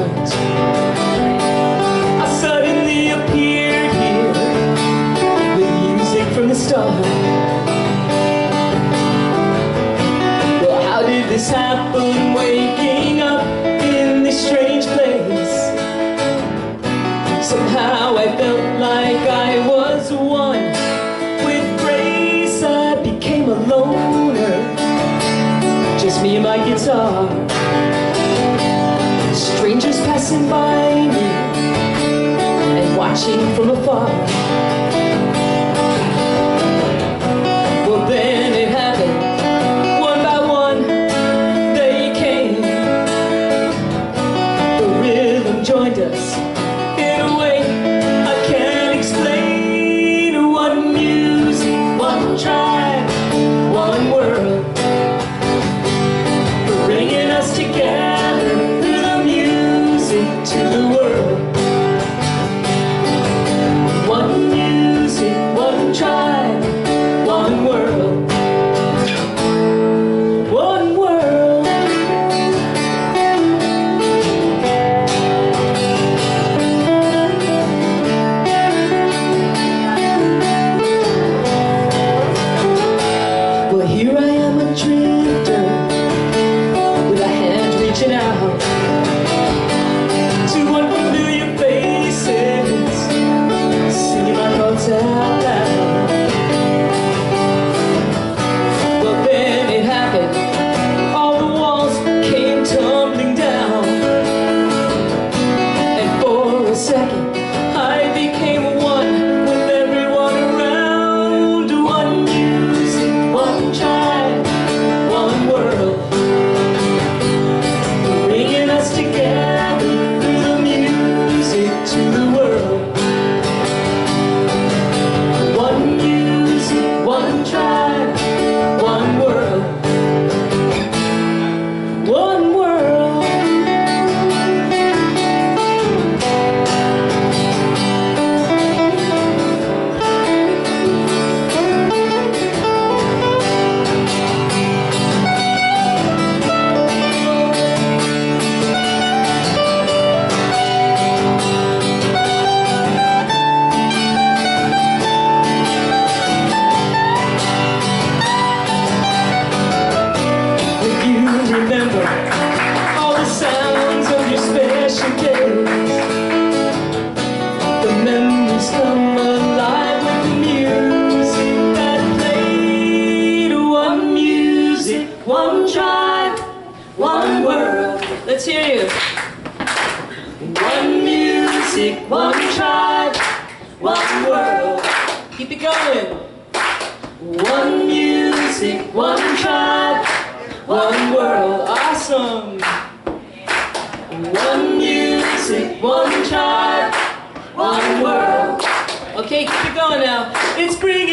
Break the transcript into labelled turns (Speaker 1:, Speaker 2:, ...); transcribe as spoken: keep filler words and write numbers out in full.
Speaker 1: stars. I suddenly appeared here with music from the start. Well, how did this happen, waking up in this strange place? Somehow I felt like I was one with grace. I became a loner, just me and my guitar. Strangers passing by me and watching from afar. Well, then it happened, one by one they came. The rhythm joined us in a way I can't explain. One music, one tribe, one world, bringing us together through the music to the world. One music, one tribe, one world, one world. Well, here I am, a drifter, with a hand reaching out to unfamiliar faces, singing my thoughts out loud. Well, then it happened, all the walls came tumbling down, and for a second I became one with everyone around. One music, one tribe, one world, bringing us together through the music to the world. One music, one tribe, one world, one world. Remember all the sounds of your special days. The memories come alive with the music that played. One music, one tribe, one world. Let's hear you. One music, one tribe, one world. Keep it going. One music, one tribe, one world. Awesome. One music, one tribe, one world. Okay, keep it going now. It's pretty